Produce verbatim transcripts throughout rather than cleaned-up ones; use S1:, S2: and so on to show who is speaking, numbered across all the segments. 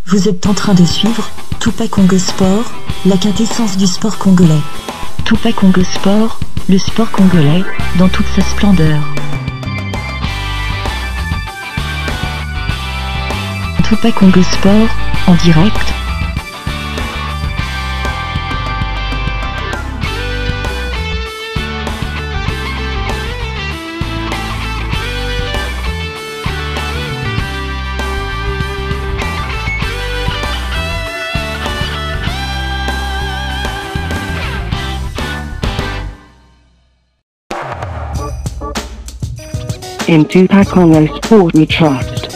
S1: Vous êtes en train de suivre Tupac Congo Sport, la quintessence du sport congolais. Tupac Congo Sport, le sport congolais, dans toute sa splendeur. Tupac Congo Sport, en direct.
S2: In Tupac Congo Sport we trust.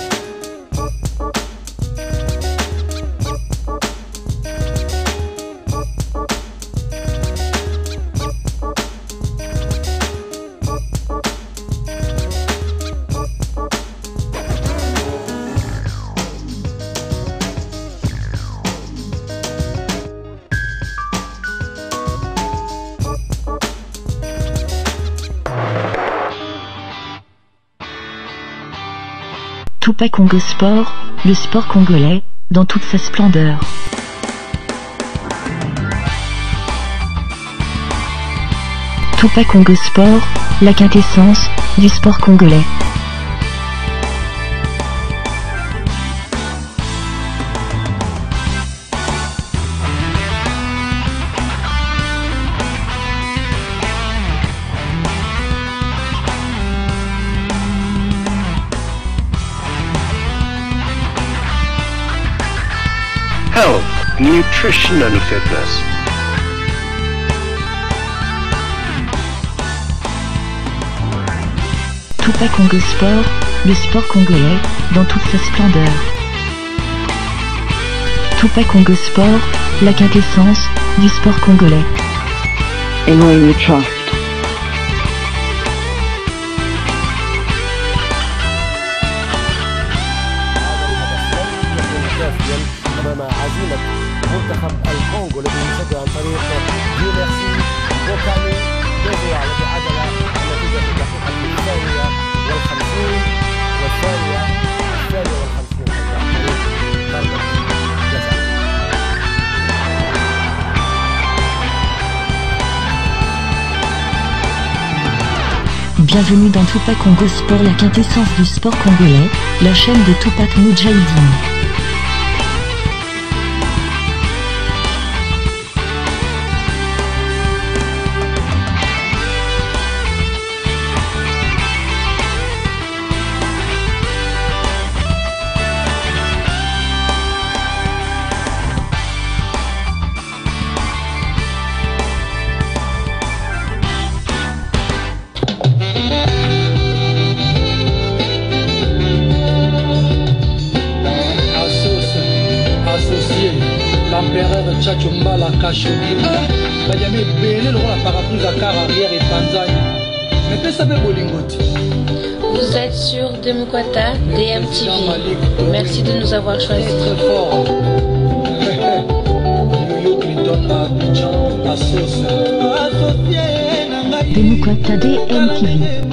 S1: Tupac Congo Sport, le sport congolais, dans toute sa splendeur. Tupac Congo Sport, la quintessence du sport congolais.
S3: Health, nutrition and fitness.
S1: Tupac Congo Sport, le sport congolais, dans toute sa splendeur. Tupac Congo Sport, la quintessence du sport congolais.
S2: In whom we trust.
S4: أمام عزيمة منتخب الكونغو الذي يسجل عن طريق دي ميرسي بوكاني يجري على بعجلة النتيجة في الدقيقة الثانية والخمسين والثانية الثانية والخمسين عن طريق ضربة جزاء.
S1: Bienvenue dans Tupac Congo Sport, la quintessence du sport congolais, la chaîne de Tupac Moudjahidine.
S5: L'empereur Tchatchoumba Khashoggi Bayame Bélé la parapluie à car arrière et Tanzanie. Mais que ça fait Bolingoti?
S6: Vous êtes sur Demukwata D M T V. Merci de nous avoir choisis.
S5: Très fort. Yo Clinton à Abidjan, à Sauce.
S1: Demukwata D M T V.